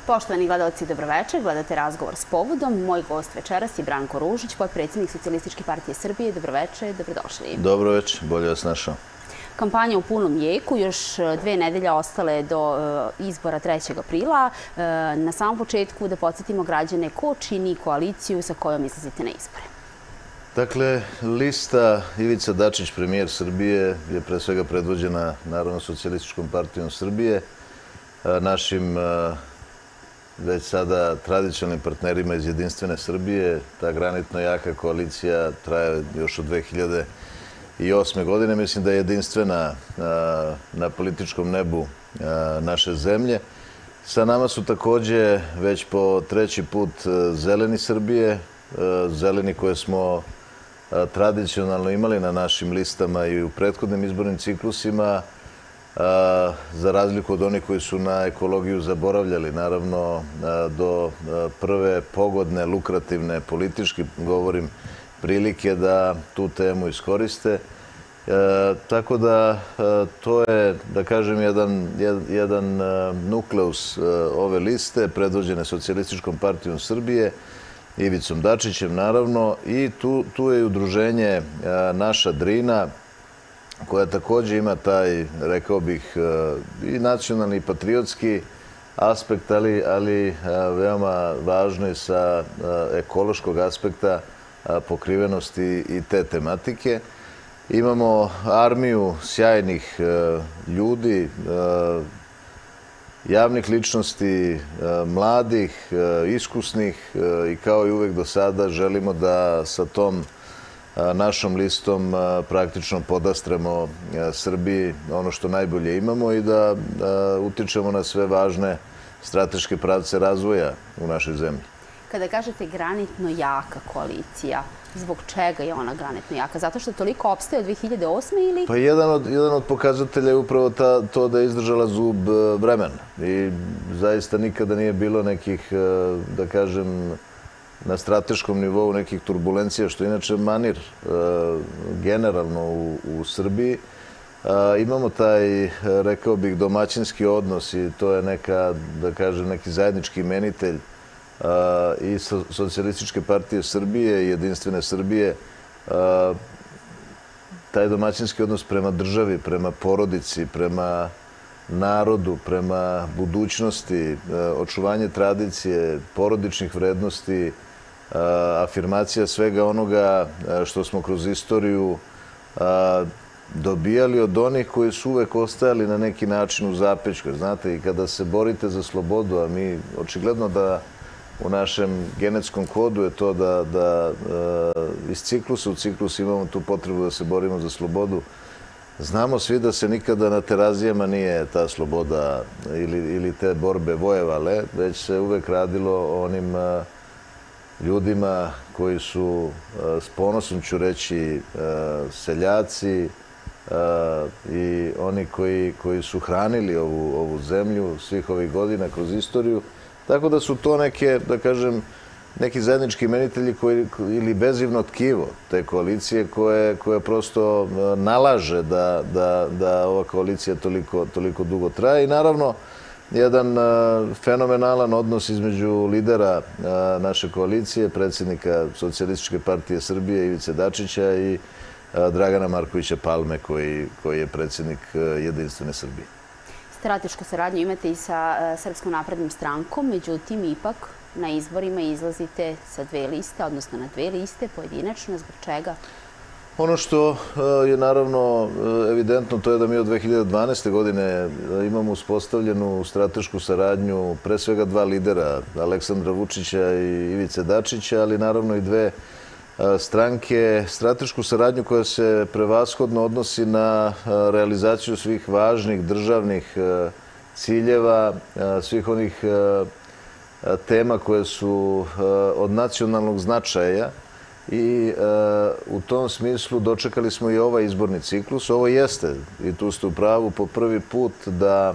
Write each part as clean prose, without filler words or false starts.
Poštovani gledalci, dobroveče. Gledate razgovor s povodom. Moj gost večeras je Branko Ružić, potpredsjednik Socijalističke partije Srbije. Dobroveče, dobrodošli. Dobroveče, bolje vas našao. Kampanja u punom jeku, još 2 nedelje ostale do izbora 3. aprila. Na samom početku da podsjetimo građane ko čini koaliciju sa kojom izlazite na izbore. Dakle, lista Ivica Dačić, premijer Srbije, je pre svega predvođena Narodnom socijalističkom partijom Srbije, našim već sada tradicionalnim partnerima iz Jedinstvene Srbije. Ta granitno jaka koalicija traje još od 2008. godine. Mislim da je jedinstvena na političkom nebu naše zemlje. Sa nama su takođe već po 3. put Zeleni Srbije, zeleni koje smo tradicionalno imali na našim listama i u prethodnim izbornim ciklusima, za razliku od onih koji su na ekologiju zaboravljali, naravno, do prve pogodne, lukrativne, politički govorim, prilike da tu temu iskoriste. Tako da to je, da kažem, jedan nukleus ove liste, predvođene Socijalističkom partijom Srbije, Ivicom Dačićem, naravno, i tu je i udruženje Naša Drina, koja takođe ima taj, rekao bih, i nacionalni i patriotski aspekt, ali veoma važno i sa ekološkog aspekta pokrivenosti i te tematike. Imamo armiju sjajnih ljudi, javnih ličnosti, mladih, iskusnih i kao i uvek do sada želimo da sa tom našom listom praktično podastremo Srbiji ono što najbolje imamo i da utičemo na sve važne strateške pravce razvoja u našoj zemlji. Kada kažete granitno jaka koalicija, zbog čega je ona granitno jaka? Zato što toliko opstaje od 2008. ili? Pa jedan od pokazatelja je upravo to da je izdržala zub vremena. I zaista nikada nije bilo nekih, da kažem, na strateškom nivou nekih turbulencija, što je inače manir generalno u Srbiji. Imamo taj, rekao bih, domaćinski odnos i to je neka, da kažem, neki zajednički imenitelj i Socijalističke partije Srbije i Jedinstvene Srbije. Taj domaćinski odnos prema državi, prema porodici, prema narodu, prema budućnosti, očuvanje tradicije, porodičnih vrednosti, afirmacija svega onoga što smo kroz istoriju dobijali od onih koji su uvek ostajali na neki način u zapećku. Znate, i kada se borite za slobodu, a mi očigledno da u našem genetskom kodu je to da iz ciklusa u ciklus imamo tu potrebu da se borimo za slobodu. Znamo svi da se nikada na Terazijama nije ta sloboda ili te borbe vojevale, već se uvek radilo o onim ljudima koji su, s ponosom ću reći, seljaci i oni koji su hranili ovu zemlju svih ovih godina kroz istoriju. Tako da su to neke, da kažem, neki zajednički imenitelji ili bezivno tkivo te koalicije koje prosto nalaže da ova koalicija toliko dugo traje. I naravno, jedan fenomenalan odnos između lidera naše koalicije, predsjednika Socijalističke partije Srbije Ivice Dačića i Dragana Markovića Palme, koji je predsjednik Jedinstvene Srbije. Stratešku saradnju imate i sa Srpskom naprednom strankom, međutim, ipak na izborima izlazite sa 2 liste, odnosno na 2 liste pojedinačno. Zbog čega? Ono što je naravno evidentno, to je da mi od 2012. godine imamo uspostavljenu stratešku saradnju pre svega 2 lidera, Aleksandra Vučića i Ivice Dačića, ali naravno i 2 stranke, stratešku saradnju koja se prevashodno odnosi na realizaciju svih važnih državnih ciljeva, svih onih tema koje su od nacionalnog značaja i u tom smislu dočekali smo i ovaj izborni ciklus. Ovo jeste, i tu ste u pravu, po prvi put da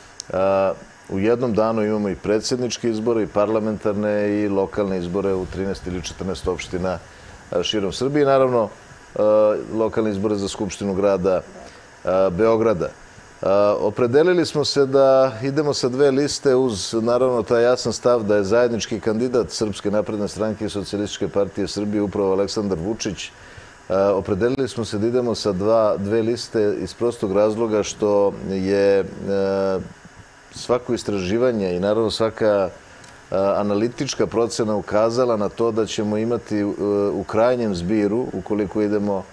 u jednom danu imamo i predsjedničke izbore, i parlamentarne, i lokalne izbore u 13 ili 14 opština širom Srbije. Naravno, lokalne izbore za Skupštinu grada Beograda. Opredelili smo se da idemo sa dve liste uz, naravno, taj jasan stav da je zajednički kandidat Srpske napredne stranke i Socijalističke partije Srbije upravo Aleksandar Vučić. Opredelili smo se da idemo sa dve liste iz prostog razloga što je svako istraživanje i naravno svaka analitička procena ukazala na to da ćemo imati u krajnjem zbiru, ukoliko idemo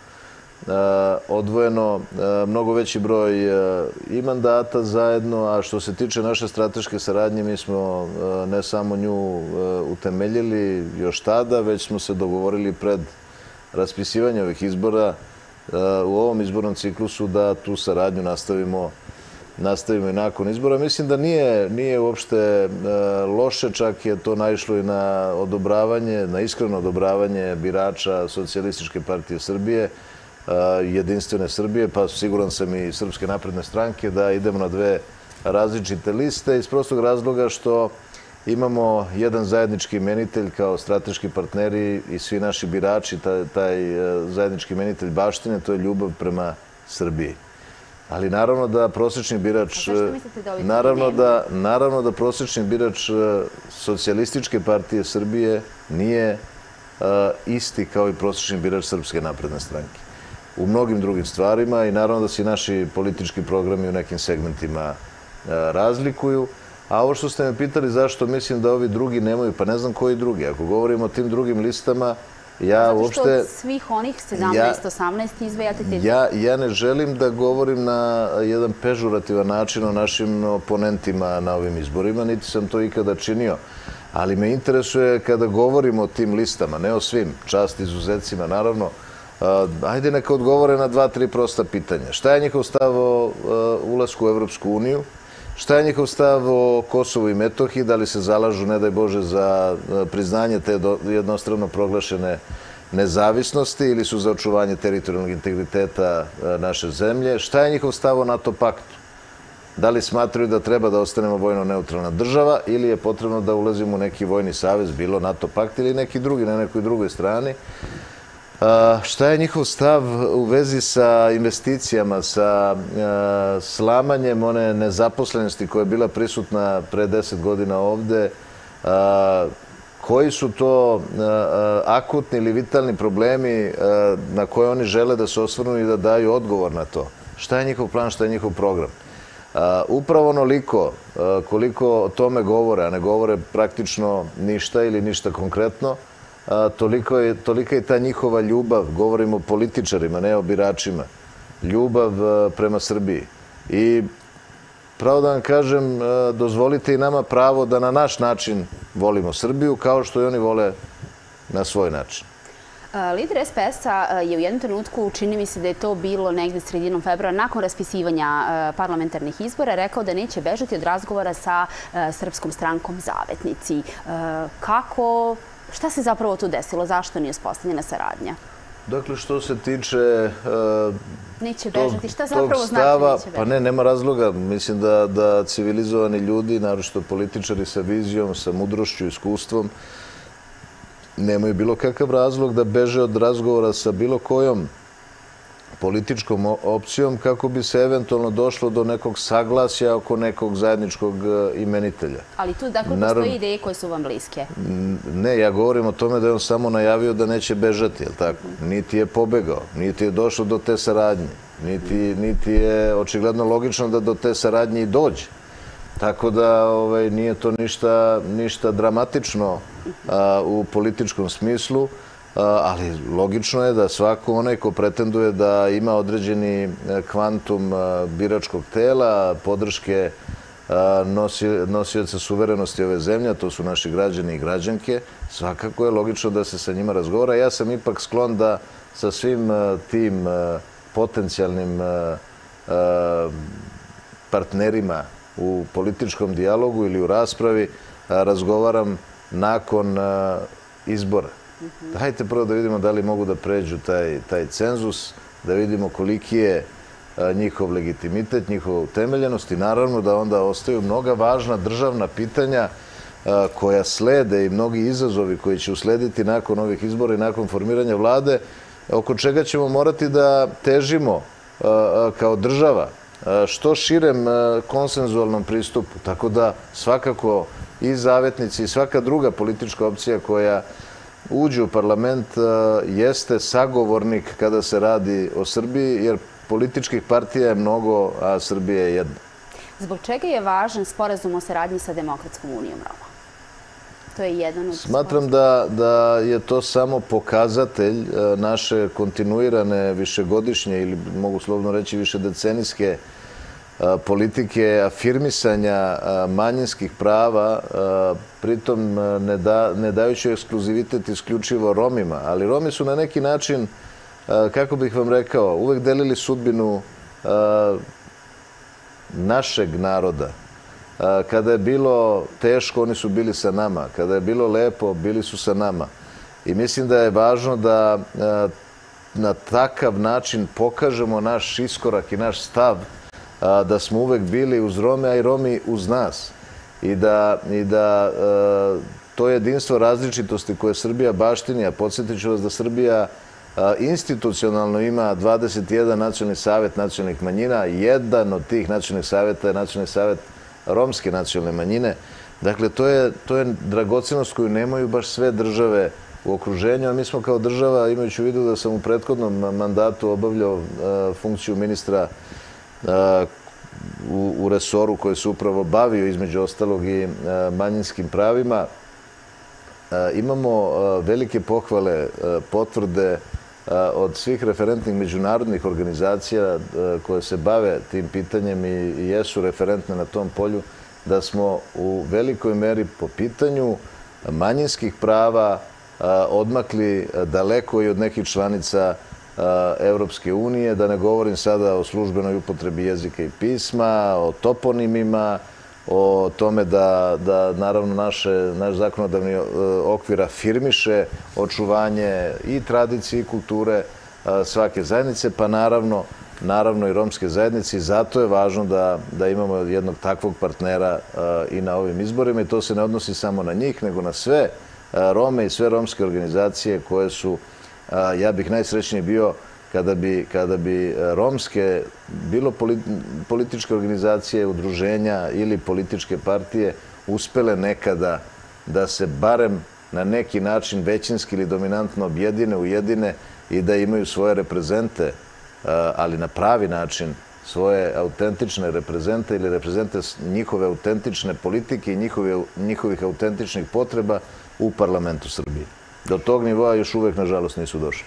odvojeno, mnogo veći broj i mandata zajedno, a što se tiče naše strateške saradnje, mi smo ne samo nju utemeljili još tada, već smo se dogovorili pred raspisivanje ovih izbora u ovom izbornom ciklusu da tu saradnju nastavimo i nakon izbora. Mislim da nije uopšte loše, čak je to naišlo i na odobravanje, na iskreno odobravanje birača Socijalističke partije Srbije, Jedinstvene Srbije, pa siguran sam i Srpske napredne stranke, da idemo na dve različite liste iz prostog razloga što imamo jedan zajednički imenitelj kao strateški partneri i svi naši birači, taj zajednički imenitelj baštine, to je ljubav prema Srbiji. Ali naravno da prosječni birač, naravno da prosječni birač Socijalističke partije Srbije nije isti kao i prosječni birač Srpske napredne stranke. U mnogim drugim stvarima i naravno da se naši politički programi u nekim segmentima razlikuju. A ovo što ste me pitali zašto mislim da ovi drugi nemaju, pa ne znam koji drugi. Ako govorimo o tim drugim listama, ja uopšte... Zato što od svih onih 17-18 izvajate te... Ja ne želim da govorim na jedan pežurativan način o našim oponentima na ovim izborima, niti sam to ikada činio. Ali me interesuje kada govorimo o tim listama, ne o svim, čast izuzecima, naravno. Ajde neka odgovore na 2-3 prosta pitanja. Šta je njihov stav o ulasku u Evropsku uniju? Šta je njihov stav o Kosovu i Metohiji? Da li se zalažu, ne daj Bože, za priznanje te jednostrano proglašene nezavisnosti ili su za očuvanje teritorijalnog integriteta naše zemlje? Šta je njihov stav o NATO paktu? Da li smatraju da treba da ostanemo vojno neutralna država ili je potrebno da ulazimo u neki vojni savez, bilo NATO pakt ili neki drugi, na nekoj drugoj strani? Šta je njihov stav u vezi sa investicijama, sa slamanjem one nezaposlenosti koja je bila prisutna pre 10 godina ovde? Koji su to akutni ili vitalni problemi na koje oni žele da se osvrnu i da daju odgovor na to? Šta je njihov plan, šta je njihov program? Upravo onoliko koliko o tome govore, a ne govore praktično ništa ili ništa konkretno, tolika je ta njihova ljubav, govorimo o političarima, ne o biračima, ljubav prema Srbiji. I pravo da vam kažem, dozvolite i nama pravo da na naš način volimo Srbiju, kao što i oni vole na svoj način. Lider SPS-a je u jednom trenutku, čini mi se da je to bilo negde sredinom februara, nakon raspisivanja parlamentarnih izbora, rekao da neće bežati od razgovora sa Srpskom strankom Zavetnici. Šta se zapravo tu desilo? Zašto nije uspostavljena saradnja? Dakle, što se tiče neće bežati. Šta zapravo znači neće bežati? Pa ne, nema razloga. Mislim da civilizovani ljudi, naročito političari sa vizijom, sa mudrošću, iskustvom, nemaju bilo kakav razlog da beže od razgovora sa bilo kojom političkom opcijom kako bi se eventualno došlo do nekog saglasja oko nekog zajedničkog imenitelja. Ali tu dakle postoji ideje koje su vam bliske? Ne, ja govorim o tome da je on samo najavio da neće bežati, jel tako? Niti je pobegao, niti je došlo do te saradnje, niti je očigledno logično da do te saradnje i dođe. Tako da nije to ništa dramatično u političkom smislu, ali logično je da svako onaj ko pretenduje da ima određeni kvantum biračkog tela, podrške nosioca suverenosti ove zemlje, to su naši građani i građanke, svakako je logično da se sa njima razgovara. Ja sam ipak sklon da sa svim tim potencijalnim partnerima u političkom dijalogu ili u raspravi razgovaram nakon izbora. Dajte prvo da vidimo da li mogu da pređu taj cenzus, da vidimo koliki je njihov legitimitet, njihova utemeljenost i naravno da onda ostaju mnoga važna državna pitanja koja slede i mnogi izazovi koji će uslediti nakon ovih izbora i nakon formiranja vlade, oko čega ćemo morati da težimo kao država što širem konsenzualnom pristupu. Tako da svakako i zavetnici i svaka druga politička opcija koja uđe u parlament jeste sagovornik kada se radi o Srbiji, jer političkih partija je mnogo, a Srbija je jedna. Zbog čega je važan sporazum o saradnji sa Demokratskom unijom Roma? To je jedan od Smatram da je to samo pokazatelj naše kontinuirane višegodišnje ili mogu slobodno reći višedecenijske politike afirmisanja manjinskih prava, pritom ne dajući ekskluzivitet isključivo Romima. Ali Romi su na neki način, kako bih vam rekao, uvek delili sudbinu našeg naroda. Kada je bilo teško, oni su bili sa nama. Kada je bilo lepo, bili su sa nama. I mislim da je važno da na takav način pokažemo naš iskorak i naš stav da smo uvek bili uz Rome, a i Romi uz nas. I da to jedinstvo različitosti koje Srbija baštini, a podsjetit ću vas da Srbija institucionalno ima 21 nacionalni savet nacionalnih manjina. Jedan od tih nacionalnih saveta je nacionalni savet romske nacionalne manjine. Dakle, to je dragocenost koju nemaju baš sve države u okruženju, a mi smo kao država, imajući u vidu da sam u prethodnom mandatu obavljao funkciju ministra u resoru koji se upravo bavio između ostalog i manjinskim pravima, imamo velike pohvale, potvrde od svih referentnih međunarodnih organizacija koje se bave tim pitanjem i jesu referentne na tom polju, da smo u velikoj meri po pitanju manjinskih prava odmakli daleko i od nekih članica Evropske unije, da ne govorim sada o službenoj upotrebi jezika i pisma, o toponimima, o tome da naravno naš zakonodavni okvir afirmiše očuvanje i tradicije i kulture svake zajednice, pa naravno i romske zajednice. I zato je važno da imamo jednog takvog partnera i na ovim izborima. I to se ne odnosi samo na njih, nego na sve Rome i sve romske organizacije koje su, ja bih najsrećniji bio kada bi romske, bilo političke organizacije, udruženja ili političke partije uspele nekada da se barem na neki način većinski ili dominantno objedine, ujedine i da imaju svoje reprezente, ali na pravi način, svoje autentične reprezente ili reprezente njihove autentične politike i njihovih autentičnih potreba u parlamentu Srbije. Do tog nivoa još uvek, nažalost, nisu došli.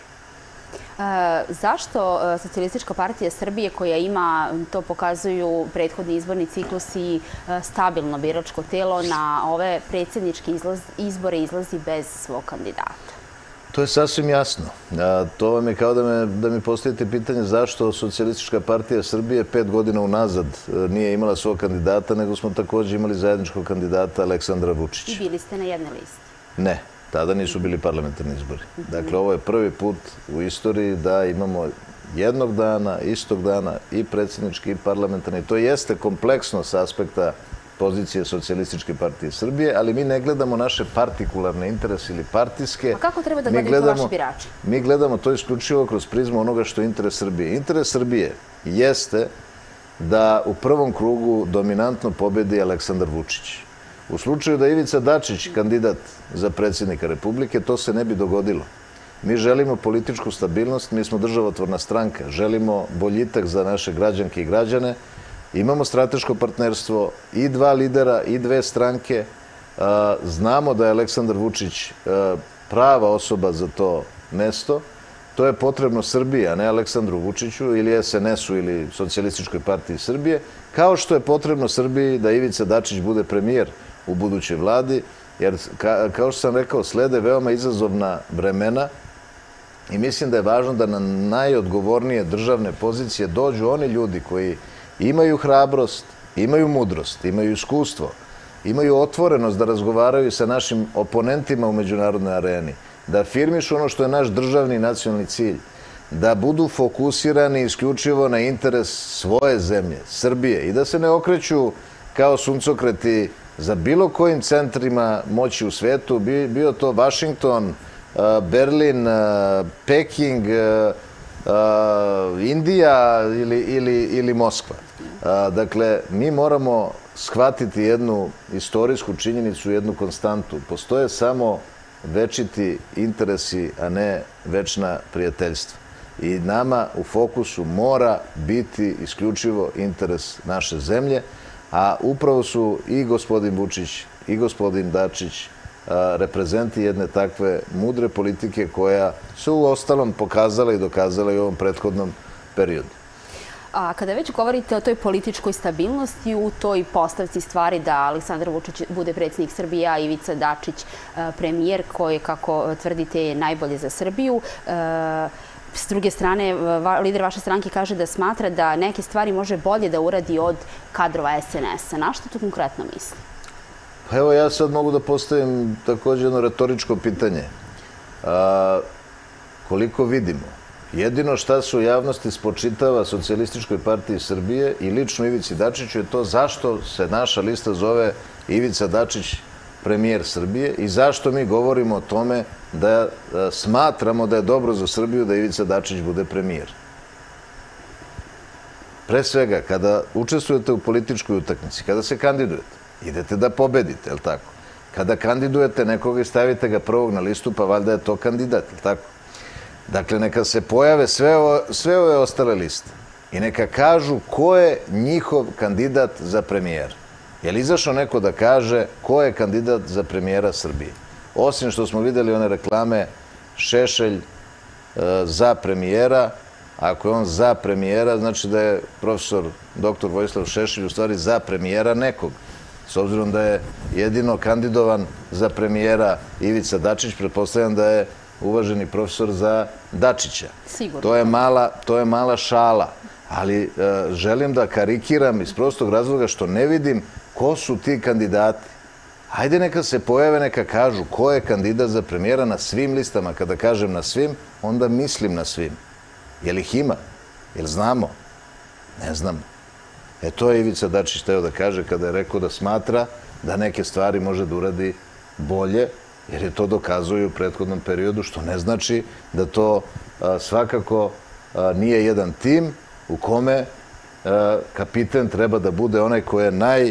Zašto Socijalistička partija Srbije, koja ima, to pokazuju prethodni izborni ciklusi, stabilno biračko telo, na ove predsjedničke izbore izlazi bez svog kandidata? To je sasvim jasno. To vam je kao da mi postavite pitanje zašto Socijalistička partija Srbije 5 godina unazad nije imala svog kandidata, nego smo također imali zajedničkog kandidata Aleksandra Vučića. I bili ste na jednoj listi? Ne. Tada nisu bili parlamentarni izbori. Dakle, ovo je prvi put u istoriji da imamo jednog dana, istog dana i predsjednički i parlamentarni. To jeste kompleksno s aspekta pozicije Socijalističke partije Srbije, ali mi ne gledamo naše partikularne interese ili partijske. A kako treba da gledaju to vaši birači? Mi gledamo to isključivo kroz prizmu onoga što je interes Srbije. Interes Srbije jeste da u prvom krugu dominantno pobedi Aleksandar Vučić. U slučaju da je Ivica Dačić kandidat za predsjednika Republike, to se ne bi dogodilo. Mi želimo političku stabilnost, mi smo državotvorna stranka, želimo boljitak za naše građanke i građane, imamo strateško partnerstvo i dva lidera i dve stranke, znamo da je Aleksandar Vučić prava osoba za to mesto, to je potrebno Srbiji, a ne Aleksandru Vučiću ili SNS-u ili Socijalističkoj partiji Srbije, kao što je potrebno Srbiji da Ivica Dačić bude premijer u budućoj vladi, jer, kao što sam rekao, slede veoma izazovna vremena i mislim da je važno da na najodgovornije državne pozicije dođu oni ljudi koji imaju hrabrost, imaju mudrost, imaju iskustvo, imaju otvorenost da razgovaraju sa našim oponentima u međunarodnoj areni, da afirmišu ono što je naš državni nacionalni cilj, da budu fokusirani isključivo na interes svoje zemlje, Srbije, i da se ne okreću kao suncokreti za bilo kojim centrima moći u svetu, bio to Vašington, Berlin, Peking, Indija ili Moskva. Dakle, mi moramo shvatiti jednu istorijsku činjenicu, jednu konstantu. Postoje samo večiti interesi, a ne večna prijateljstva. I nama u fokusu mora biti isključivo interes naše zemlje, a upravo su i gospodin Vučić i gospodin Dačić reprezenti jedne takve mudre politike koja se u ostalom pokazala i dokazala i u ovom prethodnom periodu. A kada već govorite o toj političkoj stabilnosti, u toj postavci stvari da Aleksandar Vučić bude predsjednik Srbije, a Ivica Dačić premijer koji, kako tvrdite, je najbolje za Srbiju, s druge strane, lider vaše stranke kaže da smatra da neke stvari može bolje da uradi od kadrova SNS-a. Na što tu konkretno misli? Pa evo, ja sad mogu da postavim također jedno retoričko pitanje. Koliko vidimo, jedino šta se u javnosti spočitava Socijalističkoj partiji Srbije i lično Ivici Dačiću je to zašto se naša lista zove Ivica Dačić premijer Srbije i zašto mi govorimo o tome da smatramo da je dobro za Srbiju da Ivica Dačić bude premijer. Pre svega, kada učestvujete u političkoj utakmici, kada se kandidujete, idete da pobedite, je li tako? Kada kandidujete nekoga i stavite ga prvog na listu, pa valjda je to kandidat, je li tako? Dakle, neka se pojave sve ove ostale liste i neka kažu ko je njihov kandidat za premijera. Je li izašao neko da kaže ko je kandidat za premijera Srbije? Osim što smo videli one reklame Šešelj za premijera, ako je on za premijera, znači da je profesor dr. Vojislav Šešelj u stvari za premijera nekog. S obzirom da je jedino kandidovan za premijera Ivica Dačić, pretpostavljam da je uvaženi profesor za Dačića. Sigurno. To je mala šala, ali želim da karikiram iz prostog razloga što ne vidim ko su ti kandidati. Hajde neka se pojave, neka kažu ko je kandidat za premijera na svim listama. Kada kažem na svim, onda mislim na svim. Je li ih ima? Je li znamo? Ne znamo. To je Ivica Dačić teo da kaže kada je rekao da smatra da neke stvari može da uradi bolje, jer je to dokazuje u prethodnom periodu, što ne znači da to svakako nije jedan tim u kome kapiten treba da bude onaj koji je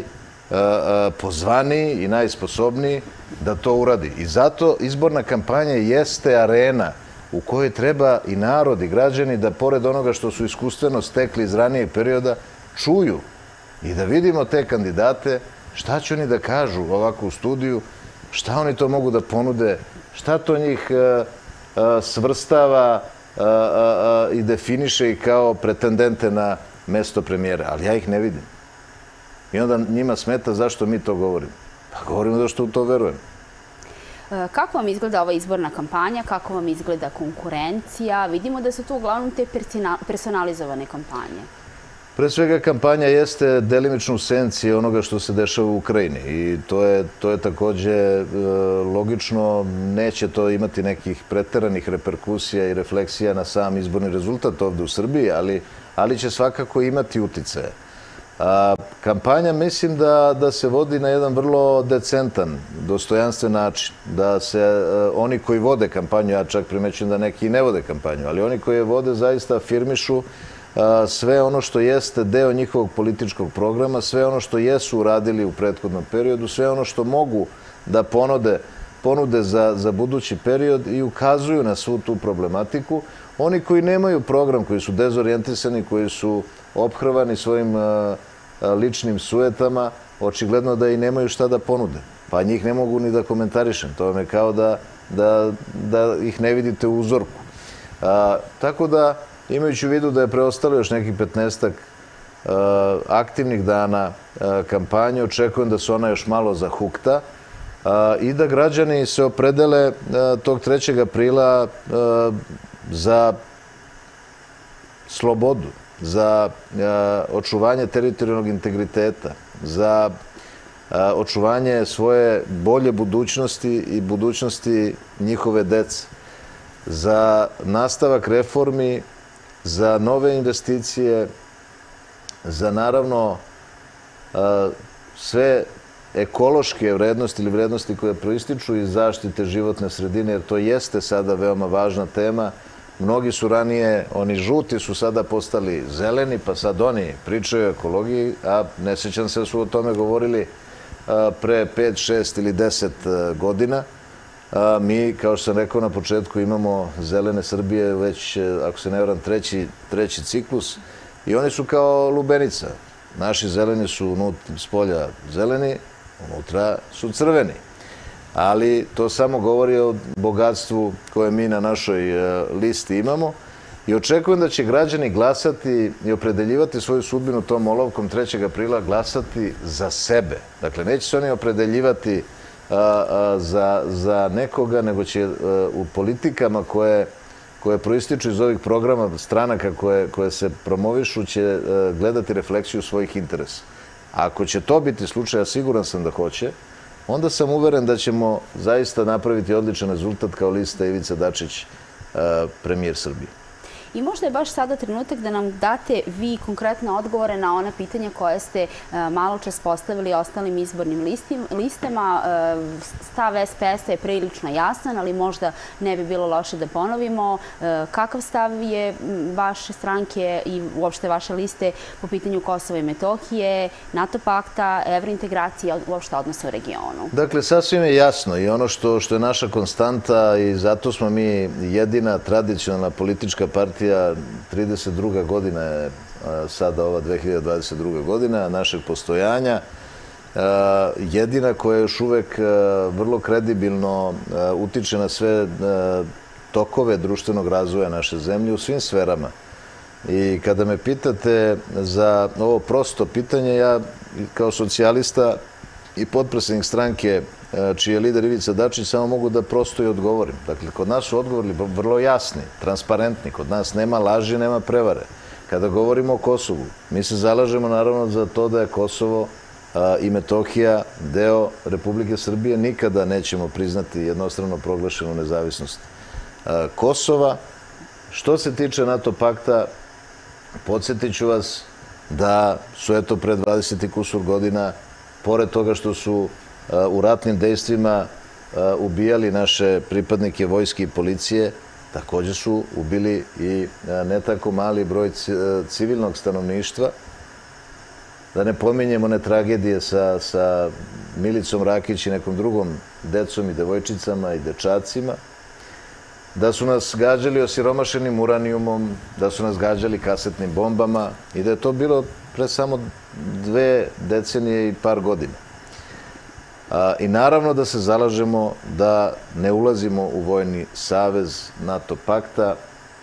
najpozvaniji i najsposobniji da to uradi. I zato izborna kampanja jeste arena u kojoj treba i narod i građani da pored onoga što su iskustveno stekli iz ranijeg perioda čuju i da vidimo te kandidate, šta će oni da kažu ovako u studiju, šta oni to mogu da ponude, šta to njih svrstava i definiše i kao pretendente na mesto premijera. Ali ja ih ne vidim. I onda njima smeta zašto mi to govorimo. Pa govorimo da što u to verujemo. Kako vam izgleda ova izborna kampanja? Kako vam izgleda konkurencija? Vidimo da su tu uglavnom te personalizovane kampanje. Pre svega, kampanja jeste delimično u senci onoga što se dešava u Ukrajini i to je takođe logično. Neće to imati nekih preteranih reperkusija i refleksija na sam izborni rezultat ovde u Srbiji, ali će svakako imati uticaje. Kampanja mislim da se vodi na jedan vrlo decentan, dostojanstven način. Da se oni koji vode kampanju, ja čak primećujem da neki ne vode kampanju, ali oni koji je vode zaista afirmišu sve ono što jeste deo njihovog političkog programa, sve ono što jesu uradili u prethodnom periodu, sve ono što mogu da ponude za budući period i ukazuju na svu tu problematiku. Oni koji nemaju program, koji su dezorijentisani, koji su ophrvani svojim ličnim sujetama, očigledno da i nemaju šta da ponude. Pa njih ne mogu ni da komentarišem. To vam je kao da ih ne vidite u uzorku. Tako da, imajući u vidu da je preostalo još nekih 15-ak aktivnih dana kampanje, očekujem da se ona još malo zahukta i da građani se opredele tog 3. aprila za slobodu, za očuvanje teritorijalnog integriteta, za očuvanje svoje bolje budućnosti i budućnosti njihove dece, za nastavak reformi, za nove investicije, za naravno sve ekološke vrednosti ili vrednosti koje proističu iz zaštite životne sredine, jer to jeste sada veoma važna tema. mnogi su ranije, oni žuti su sada postali zeleni, pa sad oni pričaju o ekologiji, a ne sjećam se da su o tome govorili pre 5, 6 ili 10 godina. Mi, kao što sam rekao na početku, imamo zelene Srbije već, ako se ne varam, treći ciklus i oni su kao lubenica. Naši zeleni su s polja zeleni, unutra su crveni. Ali to samo govori o bogatstvu koje mi na našoj listi imamo i očekujem da će građani glasati i opredeljivati svoju sudbinu tom olovkom 3. aprila, glasati za sebe. Dakle, neće se oni opredeljivati za nekoga, nego će u politikama koje proističu iz ovih programa stranaka koje se promovišu, će gledati refleksiju svojih interesa. Ako će to biti slučaj, a siguran sam da hoće, onda sam uveren da ćemo zaista napraviti odličan rezultat kao lista Ivica Dačić, premijer Srbije. I možda je baš sada trenutak da nam date vi konkretne odgovore na ona pitanja koje ste malo čas postavili ostalim izbornim listama. Stav SPS-a je prilično jasan, ali možda ne bi bilo loše da ponovimo. Kakav stav je vaše stranke i uopšte vaše liste po pitanju Kosova i Metohije, NATO pakta, evrointegracije, uopšte odnosa u regionu? Dakle, sasvim je jasno i ono što je naša konstanta i zato smo mi jedina tradicionalna politička partija, 32. godina je sada ova 2022. godina našeg postojanja, jedina koja još uvek vrlo kredibilno utiče na sve tokove društvenog razvoja naše zemlje u svim sferama. I kada me pitate za ovo prosto pitanje, ja kao socijalista i potpredsednik stranke čiji je lider Ivica Dačić, samo mogu da prosto i odgovorim. Dakle, kod nas su odgovori vrlo jasni, transparentni. Kod nas nema laži, nema prevare. Kada govorimo o Kosovu, mi se zalažemo naravno za to da je Kosovo i Metohija deo Republike Srbije. Nikada nećemo priznati jednostrano proglašenu nezavisnost Kosova. Što se tiče NATO pakta, podsjetit ću vas da su eto pred 20 i kusur godina, pored toga što su u ratnim dejstvima ubijali naše pripadnike vojske i policije, također su ubili i ne tako mali broj civilnog stanovništva. Da ne pominjemo one tragedije sa Milicom Rakić i nekom drugom decom i devojčicama i dečacima. Da su nas gađali osiromašenim uranijumom, da su nas gađali kasetnim bombama i da je to bilo pre samo 2 decenije i par godina. I naravno da se zalažemo da ne ulazimo u vojni savez NATO pakta.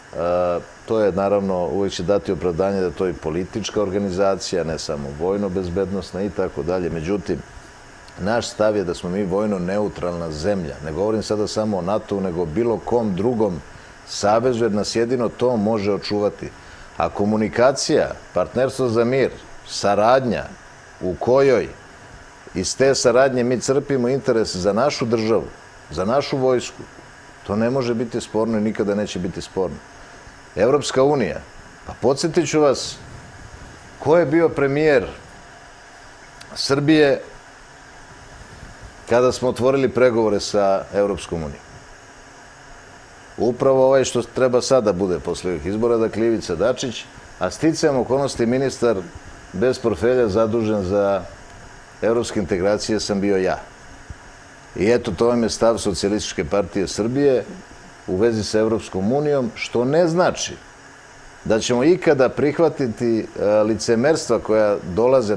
To je naravno, uvijek će dati opravdanje da to je politička organizacija, ne samo vojno-bezbednostna i tako dalje. Međutim, naš stav je da smo mi vojno neutralna zemlja. Ne govorim sada samo o NATO-u, nego o bilo kom drugom savezu, jer nas jedino to može očuvati. A komunikacija, partnerstvo za mir, saradnja u kojoj iz te saradnje mi crpimo interes za našu državu, za našu vojsku, to ne može biti sporno i nikada neće biti sporno. Evropska unija, pa podsjetit ću vas ko je bio premijer Srbije kada smo otvorili pregovore sa Evropskom unijom. Upravo ovaj što treba sada bude posle ovih izbora, dakle Ivica Dačić, a sticajem okolnosti ministar bez portfelja zadužen za evropske integracije sam bio ja. I eto, to vam je stav Socijalističke partije Srbije u vezi sa Evropskom unijom, što ne znači da ćemo ikada prihvatiti licemerstva koja dolaze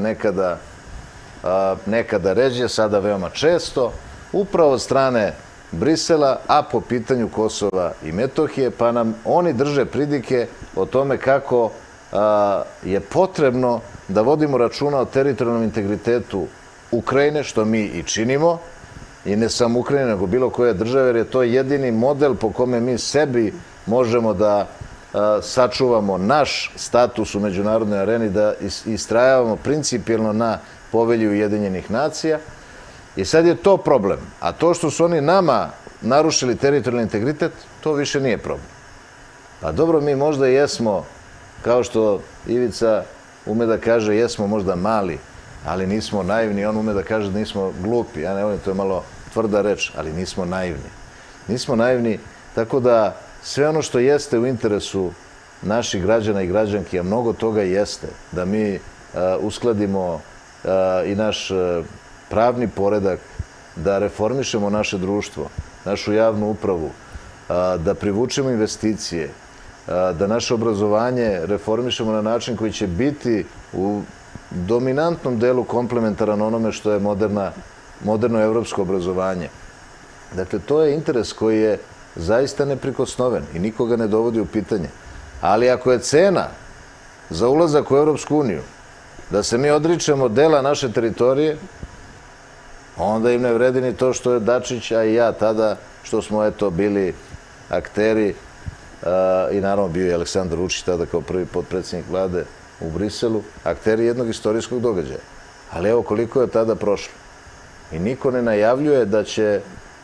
nekada ređe, sada veoma često, upravo od strane Brisela, a po pitanju Kosova i Metohije, pa nam oni drže pridike o tome kako je potrebno da vodimo računa o teritorijalnom integritetu Ukrajine, što mi i činimo, i ne samo Ukrajine, nego bilo koje države, jer je to jedini model po kome mi sebi možemo da sačuvamo naš status u međunarodnoj areni, da istrajavamo principijelno na povelji Ujedinjenih nacija. I sad je to problem. A to što su oni nama narušili teritorijalni integritet, to više nije problem. Pa dobro, mi možda jesmo, kao što Ivica ume da kaže, jesmo možda mali, ali nismo naivni. On ume da kaže da nismo glupi. Ja ne volim, to je malo tvrda reč, ali nismo naivni. Nismo naivni, tako da sve ono što jeste u interesu naših građana i građanki, a mnogo toga jeste, da mi uskladimo i naš pravni poredak, da reformišemo naše društvo, našu javnu upravu, da privučemo investicije, da naše obrazovanje reformišemo na način koji će biti u dominantnom delu komplementaran onome što je moderno evropsko obrazovanje. Dakle, to je interes koji je zaista neprikosnoven i nikoga ne dovodi u pitanje. Ali ako je cena za ulazak u Evropsku uniju da se mi odričemo dela naše teritorije, onda im ne vredi ni to što je Dačić, a i ja tada, što smo eto bili akteri i naravno bio je Aleksandar Vučić tada kao prvi potpredsjednik vlade u Briselu, akteri jednog istorijskog događaja. Ali evo koliko je tada prošlo. I niko ne najavljuje da će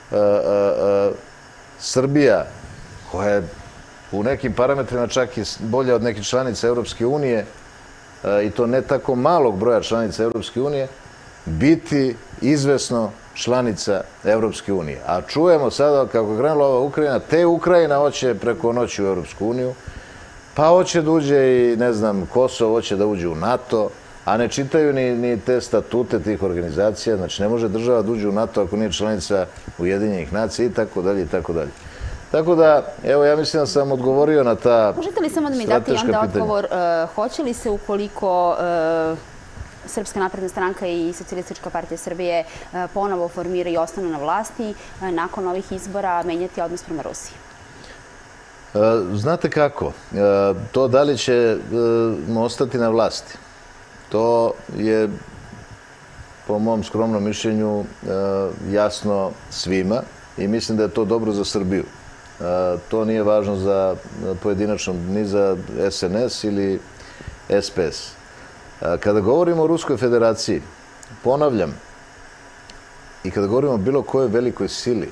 Srbija, koja je u nekim parametrima čak i bolja od nekih članica Evropske unije, i to ne tako malog broja članica Evropske unije, biti izvesno članica Evropske unije. A čujemo sada kako je krenula ova Ukrajina, te Ukrajina hoće preko noći u Evropsku uniju, pa hoće da uđe i, ne znam, Kosovo hoće da uđe u NATO, a ne čitaju ni te statute tih organizacija. Znači, ne može država da uđe u NATO ako nije članica Ujedinjenih nacija i tako dalje i tako dalje. Tako da, evo, ja mislim da sam odgovorio na ta strateška pitanja. Možete li samo da mi dati onda odgovor, hoće li se ukoliko Srpska napredna stranka i Socijalistička partija Srbije ponovo formiraju i ostanu na vlasti, nakon ovih izbora menjati odnos prema Rusiji? Znate kako, to da li ćemo ostati na vlasti, to je po mom skromnom mišljenju jasno svima i mislim da je to dobro za Srbiju. To nije važno za pojedinačno ni za SNS ili SPS. Kada govorimo o Ruskoj federaciji, ponavljam, i kada govorimo o bilo kojoj velikoj sili,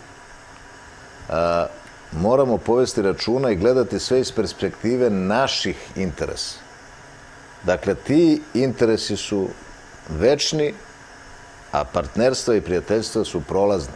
moramo povesti računa i gledati sve iz perspektive naših interesa. Dakle, ti interesi su večni, a partnerstva i prijateljstva su prolazna,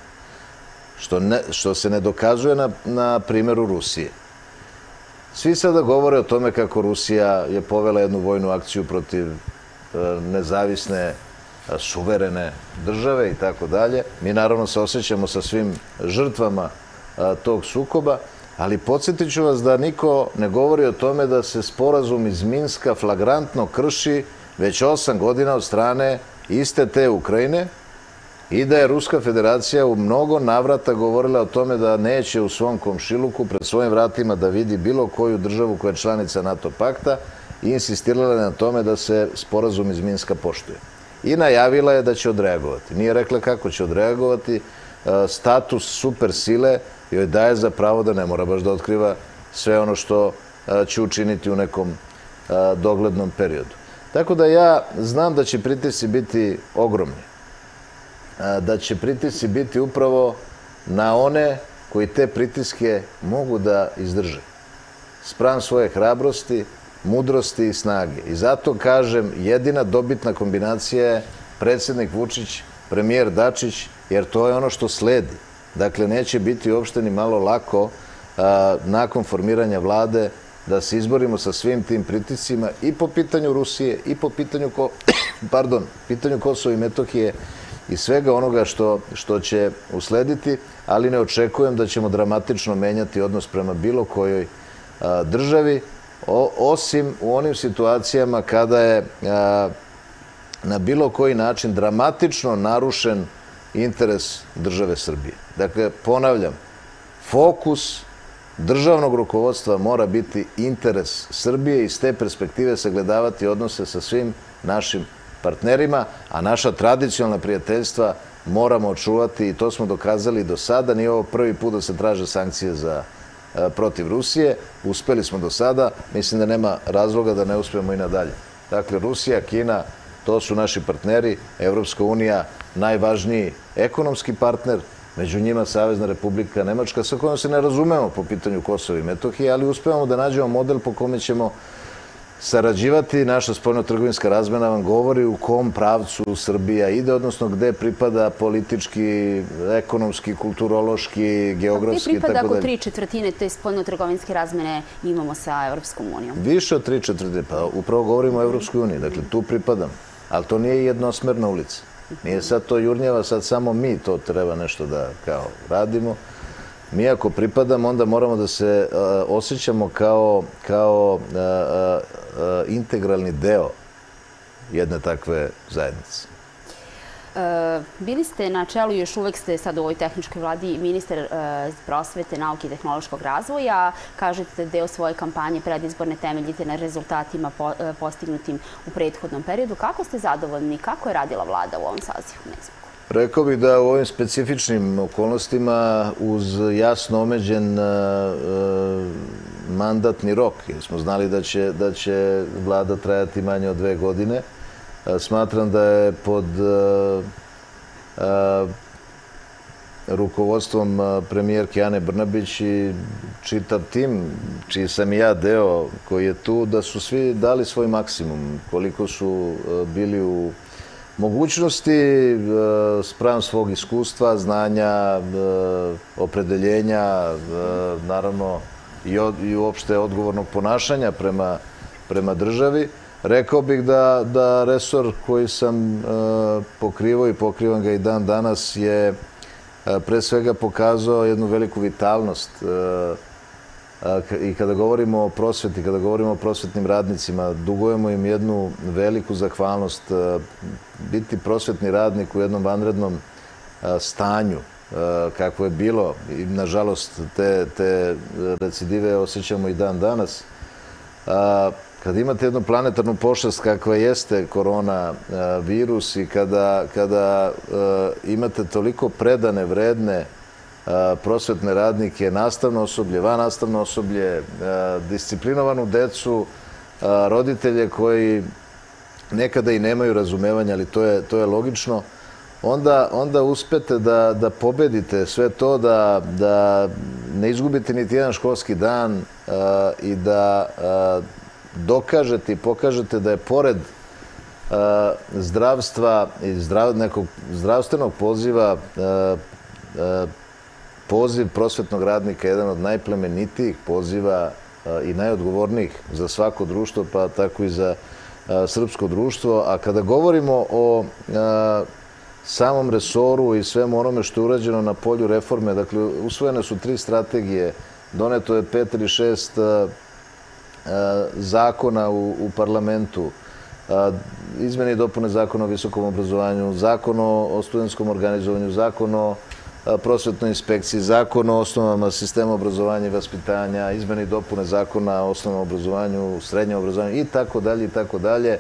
što se ne dokazuje na primjeru Rusije. Svi sada govore o tome kako Rusija je povela jednu vojnu akciju protiv nezavisne, suverene države i tako dalje. Mi naravno se osjećamo sa svim žrtvama tog sukoba, ali podsjetit ću vas da niko ne govori o tome da se sporazum iz Minska flagrantno krši već 8 godina od strane iste te Ukrajine i da je Ruska federacija u mnogo navrata govorila o tome da neće u svom komšiluku pred svojim vratima da vidi bilo koju državu koja je članica NATO pakta i insistirala na tome da se sporazum iz Minska poštuje. I najavila je da će odreagovati. Nije rekla kako će odreagovati. Status super sile joj daje za pravo da ne mora baš da otkriva sve ono što će učiniti u nekom doglednom periodu. Tako da ja znam da će pritisci biti ogromni. Da će pritisci biti upravo na one koji te pritiske mogu da izdrže. Spram svoje hrabrosti, mudrosti i snage. I zato kažem, jedina dobitna kombinacija je predsjednik Vučić, premijer Dačić, jer to je ono što sledi. Dakle, neće biti uopšte ni malo lako nakon formiranja vlade da se izborimo sa svim tim pritiscima i po pitanju Rusije i po pitanju Kosova i Metohije i svega onoga što će uslediti, ali ne očekujem da ćemo dramatično menjati odnos prema bilo kojoj državi, osim u onim situacijama kada je na bilo koji način dramatično narušen interes države Srbije. Dakle, ponavljam, fokus državnog rukovodstva mora biti interes Srbije i s te perspektive sagledavati odnose sa svim našim partnerima, a naša tradicionalna prijateljstva moramo očuvati i to smo dokazali do sada. Nije ovo prvi put da se traže sankcije protiv Rusije. Uspeli smo do sada. Mislim da nema razloga da ne uspemo i nadalje. Dakle, Rusija, Kina, to su naši partneri. Evropska unija, najvažniji ekonomski partner, među njima Savezna Republika Nemačka, sa kojom se ne razumemo po pitanju Kosova i Metohije, ali uspevamo da nađemo model po kome ćemo sarađivati. Naša spoljno-trgovinska razmena vam govori u kom pravcu Srbija ide, odnosno gde pripada politički, ekonomski, kulturološki, geografski i tako dalje. Gde pripada ako 3/4 te spoljno-trgovinske razmene imamo sa Evropskom unijom? Više od 3/4, pa upravo govorimo o Evropskoj uniji, dakle tu pripadam. Ali to nije jednosmerna ulica. Nije sad to jurnjava, sad samo mi to treba nešto da kao radimo. Mi ako pripadamo, onda moramo da se osjećamo kao integralni deo jedne takve zajednice. Bili ste na čelu, još uvek ste sad u ovoj tehničkoj vladi, ministar prosvete, nauke i tehnološkog razvoja. Kažete da deo svoje kampanje predizborne temeljite na rezultatima postignutim u prethodnom periodu. Kako ste zadovoljni? Kako je radila vlada u ovom sazivu? Rekao bih da u ovim specifičnim okolnostima uz jasno omeđen mandatni rok, jer smo znali da će vlada trajati manje od 2 godine, smatram da je pod rukovodstvom premijerke Ane Brnabić i čitav tim, čiji sam i ja deo koji je tu, da su svi dali svoj maksimum, koliko su bili u mogućnosti spram svog iskustva, znanja, opredeljenja, naravno i uopšte odgovornog ponašanja prema državi. Rekao bih da resor koji sam pokrivao i pokrivam ga i dan danas je pre svega pokazao jednu veliku vitalnost. I kada govorimo o prosveti, kada govorimo o prosvetnim radnicima, dugujemo im jednu veliku zahvalnost. Biti prosvetni radnik u jednom vanrednom stanju, kako je bilo, i nažalost te recidive osjećamo i dan danas. Kada imate jednu planetarnu pošast kakva jeste korona virus i kada imate toliko predane, vredne prosvetne radnike, nastavno osoblje, vannastavno osoblje, disciplinovanu decu, roditelje koji nekada i nemaju razumevanja, ali to je logično, onda uspete da pobedite sve to, da ne izgubite niti jedan školski dan i da dokažete i pokažete da je pored zdravstva i nekog zdravstvenog poziva poziv prosvetnog radnika je jedan od najplemenitijih poziva i najodgovornijih za svako društvo, pa tako i za srpsko društvo. A kada govorimo o samom resoru i svemu onome što je urađeno na polju reforme, dakle, usvojene su 3 strategije, doneto je 5 ili 6 zakona u parlamentu, izmene i dopune zakona o visokom obrazovanju, zakon o studentskom organizovanju, zakon o prosvetnoj inspekciji, zakon o osnovama sistema obrazovanja i vaspitanja, izmene i dopune zakona o osnovnom obrazovanju, srednjem obrazovanju i tako dalje i tako dalje.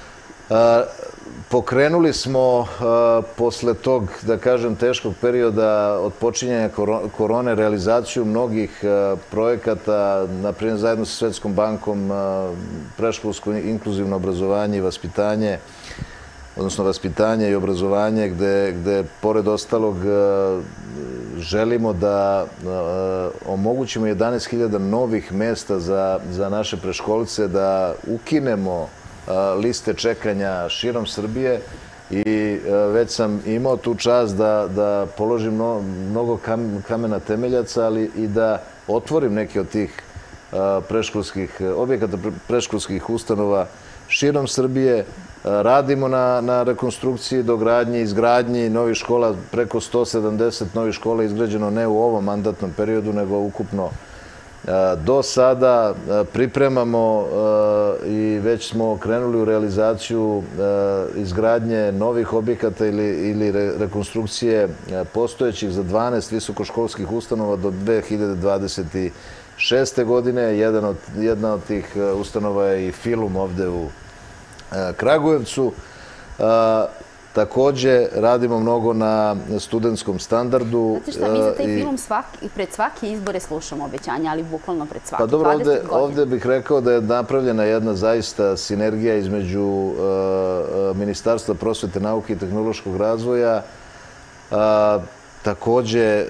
Pokrenuli smo posle tog, da kažem, teškog perioda od počinjanja korone realizaciju mnogih projekata, naprimjer zajedno sa Svetskom bankom, predškolsko inkluzivno obrazovanje i vaspitanje, odnosno vaspitanje i obrazovanje, gde pored ostalog želimo da omogućimo 11.000 novih mesta za naše predškolce, da ukinemo liste čekanja širom Srbije i već sam imao tu čast da položim mnogo kamena temeljaca, ali i da otvorim neke od tih predškolskih objekata, predškolskih ustanova širom Srbije. Radimo na rekonstrukciji, dogradnji, izgradnji novih škola, preko 170 novih škola izgrađeno ne u ovom mandatnom periodu, nego ukupno do sada. Pripremamo i već smo krenuli u realizaciju izgradnje novih objekata ili rekonstrukcije postojećih za 12 visokoškolskih ustanova do 2026. godine. Jedna od tih ustanova je i Filum ovde u Kragujevcu. Takođe, radimo mnogo na studentskom standardu. Znate šta, mi za taj film pred svake izbore slušamo obećanja, ali bukvalno pred svake. Pa dobro, ovde bih rekao da je napravljena jedna zaista sinergija između Ministarstva prosvete, nauke i tehnološkog razvoja, takođe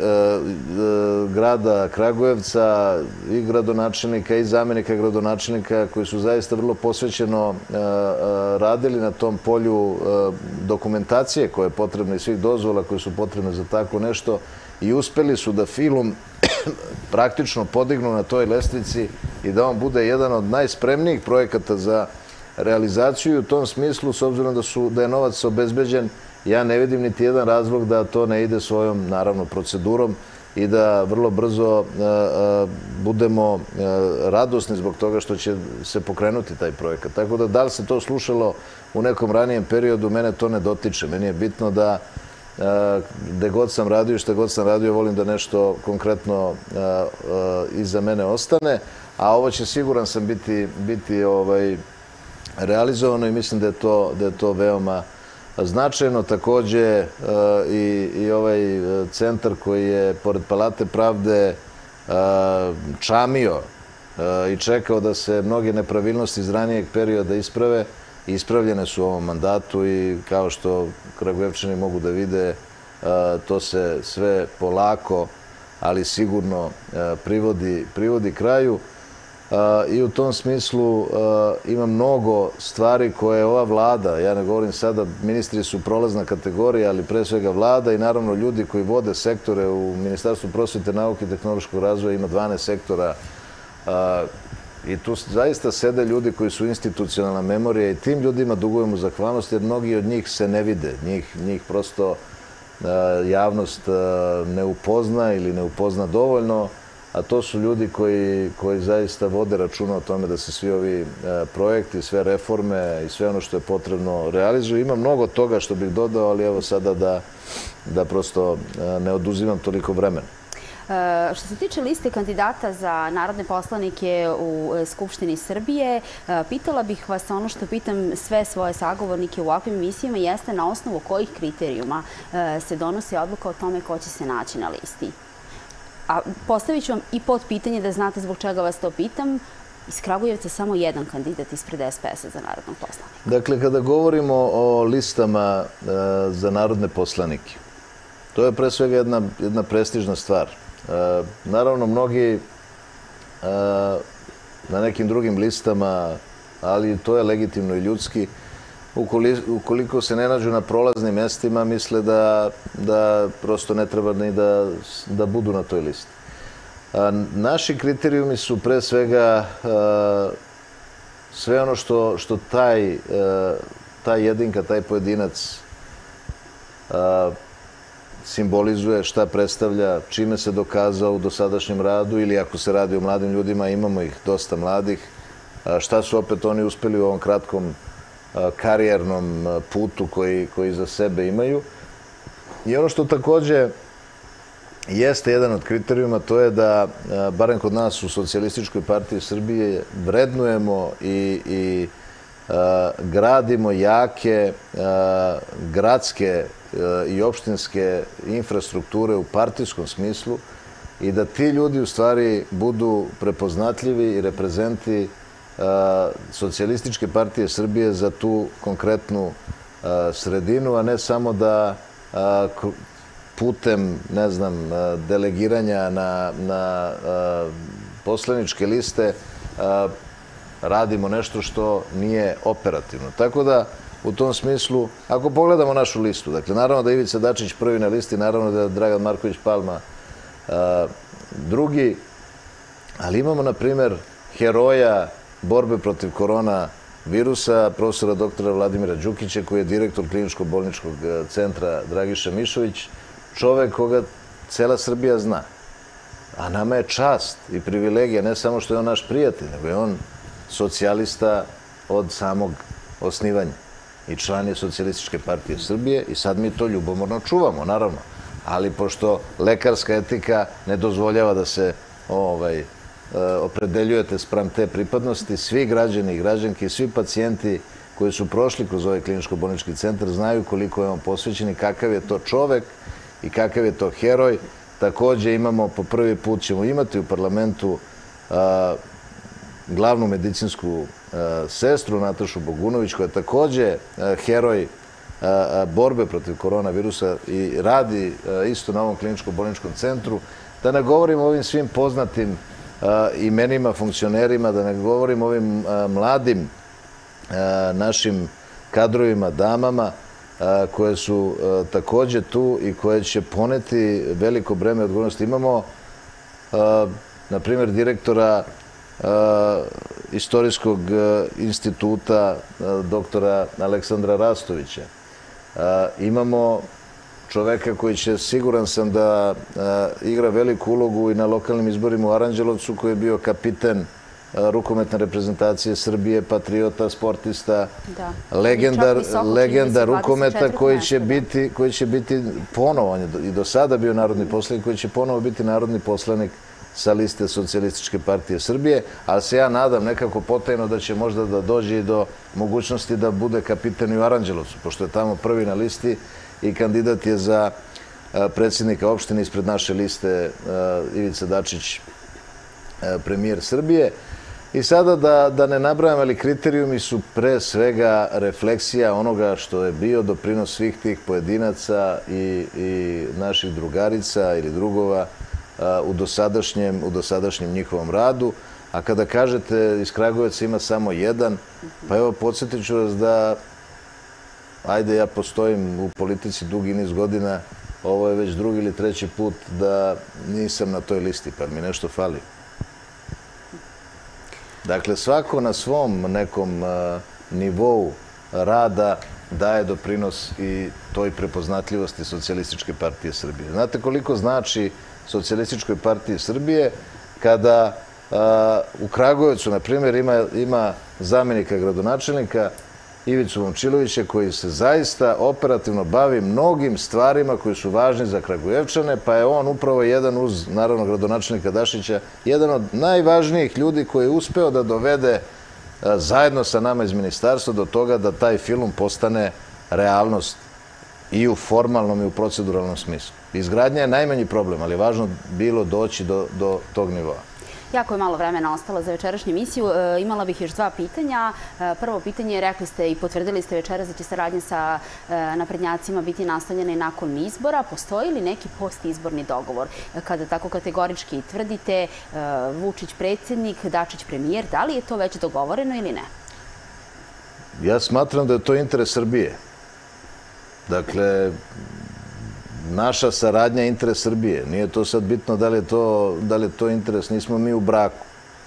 grada Kragujevca i gradonačelnika i zamenika gradonačelnika koji su zaista vrlo posvećeno radili na tom polju dokumentacije koja je potrebna i svih dozvola koje su potrebne za tako nešto i uspeli su da film praktično podignu na toj lestvici i da on bude jedan od najspremnijih projekata za realizaciju. I u tom smislu, s obzirom da je novac obezbeđen, ja ne vidim niti jedan razlog da to ne ide svojom, naravno, procedurom i da vrlo brzo budemo radosni zbog toga što će se pokrenuti taj projekat. Tako da li se to slušalo u nekom ranijem periodu, mene to ne dotiče. Meni je bitno da gde god sam radio i šta god sam radio, volim da nešto konkretno iza mene ostane, a ovo će, siguran sam, biti realizovano i mislim da je to veoma značajno. Takođe i ovaj centar koji je pored Palate pravde čamio i čekao da se mnoge nepravilnosti iz ranijeg perioda isprave, ispravljene su u ovom mandatu i kao što Kragujevčani mogu da vide, to se sve polako, ali sigurno privodi kraju. I u tom smislu ima mnogo stvari koje ova vlada, ja ne govorim sada, ministri su prolazna kategorija, ali pre svega vlada i naravno ljudi koji vode sektore u Ministarstvu prosvete, nauke i tehnološkog razvoja, ima 12 sektora i tu zaista sede ljudi koji su institucionalna memorija i tim ljudima dugujemo zahvalnost jer mnogi od njih se ne vide, njih prosto javnost ne upozna ili ne upozna dovoljno, a to su ljudi koji zaista vode računa o tome da se svi ovi projekti, sve reforme i sve ono što je potrebno realizuju. Ima mnogo toga što bih dodao, ali evo sada da prosto ne oduzimam toliko vremena. Što se tiče liste kandidata za narodne poslanike u Skupštini Srbije, pitala bih vas ono što pitam sve svoje sagovornike u ovakvim emisijama, jeste na osnovu kojih kriterijuma se donosi odluka o tome ko će se naći na listi. A postavit ću vam i pod pitanje da znate zbog čega vas to pitam. Iz Kragujevca samo jedan kandidat ispred SPS-a za narodnog poslanika. Dakle, kada govorimo o listama za narodne poslanike, to je pre svega jedna prestižna stvar. Naravno, mnogi na nekim drugim listama, ali to je legitimno i ljudski, ukoliko se ne nađu na prolaznim mestima, misle da prosto ne treba ni da budu na toj listi. Naši kriterijumi su pre svega sve ono što taj jedinka, taj pojedinac simbolizuje, šta predstavlja, čime se dokazao u dosadašnjem radu ili ako se radi o mladim ljudima, imamo ih dosta mladih, šta su opet oni uspeli u ovom kratkom karijernom putu koji za sebe imaju. I ono što takođe jeste jedan od kriterijuma, to je da, barem kod nas u Socijalističkoj partiji Srbije, vrednujemo i gradimo jake gradske i opštinske infrastrukture u partijskom smislu i da ti ljudi u stvari budu prepoznatljivi i reprezenti Socijalističke partije Srbije za tu konkretnu sredinu, a ne samo da putem, ne znam, delegiranja na poslaničke liste radimo nešto što nije operativno. Tako da, u tom smislu, ako pogledamo našu listu, dakle, naravno da je Ivica Dačić prvi na listi, naravno da je Dragan Marković Palma drugi, ali imamo, na primer, heroja borbe protiv korona virusa, profesora doktora Vladimira Đukića, koji je direktor kliničko-bolničkog centra Dragiša Mišović, čovek koga cela Srbija zna. A nama je čast i privilegija, ne samo što je on naš prijatelj, nego je on socijalista od samog osnivanja i član je Socijalističke partije Srbije i sad mi to ljubomorno čuvamo, naravno. Ali pošto lekarska etika ne dozvoljava da se opredeljujete spram te pripadnosti, svi građani i građanke i svi pacijenti koji su prošli kroz ovaj kliničko-bolnički centar znaju koliko je on posvećen i kakav je to čovek i kakav je to heroj. Takođe imamo, po prvi put ćemo imati u parlamentu glavnu medicinsku sestru Natašu Bogunović, koja je takođe heroj borbe protiv koronavirusa i radi isto na ovom kliničko-bolničkom centru. Da ne govorim o ovim svim poznatim imenima, funkcionerima, da ne govorim o ovim mladim našim kadrovima, damama, koje su takođe tu i koje će poneti veliko breme odgovornosti. Imamo, na primjer, direktora Istorijskog instituta doktora Aleksandra Rastovića. Imamo čoveka koji će, siguran sam, da igra veliku ulogu i na lokalnim izborima u Aranđelovcu, koji je bio kapiten rukometne reprezentacije Srbije, patriota, sportista, legenda rukometa koji će biti ponovo, on je i do sada bio narodni poslanik, koji će ponovo biti narodni poslanik sa liste Socijalističke partije Srbije, ali se ja nadam nekako potajno da će možda da dođe i do mogućnosti da bude kapiten i u Aranđelovcu, pošto je tamo prvi na listi i kandidat je za predsjednika opštine ispred naše liste Ivica Dačić, premijer Srbije. I sada da ne nabrajam, ali kriterijumi su pre svega refleksija onoga što je bio doprinos svih tih pojedinaca i naših drugarica ili drugova u dosadašnjem njihovom radu. A kada kažete iz Kragujevca ima samo jedan, pa evo podsjetit ću vas da, ajde, ja postojim u politici dugi niz godina, ovo je već drugi ili treći put da nisam na toj listi, pa mi nešto fali. Dakle, svako na svom nekom nivou rada daje doprinos i toj prepoznatljivosti Socijalističke partije Srbije. Znate koliko znači Socijalističkoj partiji Srbije kada u Kragujevcu, na primjer, ima zamjenika gradonačelnika Ivicu Momčilovića, koji se zaista operativno bavi mnogim stvarima koji su važni za Kragujevčane, pa je on upravo jedan, uz naravno gradonačelnika Dašića, jedan od najvažnijih ljudi koji je uspeo da dovede zajedno sa nama iz ministarstva do toga da taj film postane realnost i u formalnom i u proceduralnom smislu. Izgradnja je najmanji problem, ali je važno bilo doći do tog nivoa. Jako je malo vremena ostalo za večerašnju emisiju. Imala bih još dva pitanja. Prvo pitanje, rekli ste i potvrdili ste večeras da će saradnja sa naprednjacima biti nastavljena i nakon izbora. Postoji li neki postizborni dogovor? Kada tako kategorički tvrdite Vučić predsjednik, Dačić premijer, da li je to već dogovoreno ili ne? Ja smatram da je to interes Srbije. Dakle, naša saradnja je interes Srbije. Nije to sad bitno da li je to interes. Nismo mi u braku.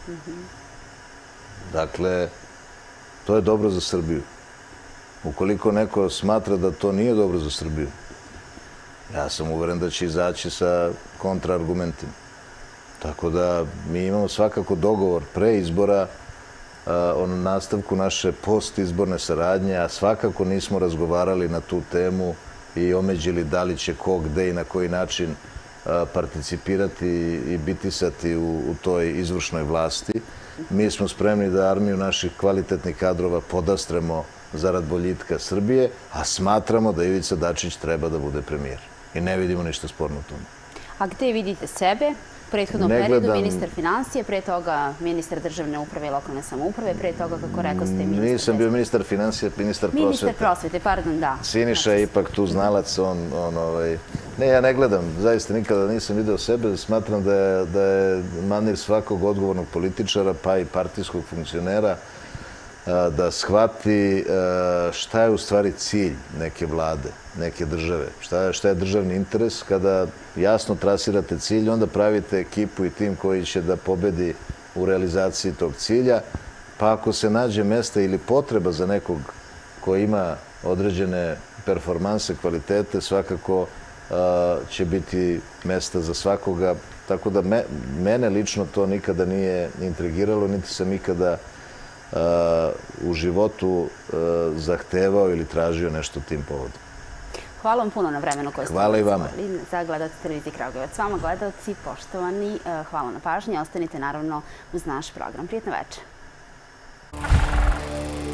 Dakle, to je dobro za Srbiju. Ukoliko neko smatra da to nije dobro za Srbiju, ja sam uveren da će izaći sa kontraargumentima. Tako da mi imamo svakako dogovor pre izbora o nastavku naše postizborne saradnje, a svakako nismo razgovarali na tu temu i omeđili da li će ko, gde i na koji način participirati i bitisati u toj izvršnoj vlasti. Mi smo spremni da armiju naših kvalitetnih kadrova podastremo zarad boljitka Srbije, a smatramo da Ivica Dačić treba da bude premijer. I ne vidimo ništa sporno u tome. A gde vidite sebe? U prethodnom periodu ministar finansije, pre toga ministar državne uprave i lokalne samouprave, pre toga, kako rekao ste, ministar... Nisam bio ministar finansije, ministar prosvete. Ministar prosvete, pardon, da. Siniša je ipak tu znalac, Ne, ja ne gledam, zaista nikada nisam video sebe, smatram da je manir svakog odgovornog političara, pa i partijskog funkcionera, da shvati šta je u stvari cilj neke vlade, neke države, šta je državni interes. Kada jasno trasirate cilj, onda pravite ekipu i tim koji će da pobedi u realizaciji tog cilja, pa ako se nađe mesta ili potreba za nekog koji ima određene performanse, kvalitete, svakako će biti mesta za svakoga. Tako da mene lično to nikada nije intrigiralo, niti sam ikada u životu zahtevao ili tražio nešto tim povodom. Hvala vam puno na vremenu koje ste izdvojili za gledalce televizije Kragujevac. Vama, gledalci, poštovani, hvala na pažnji. Ostanite naravno uz naš program. Prijetna večer.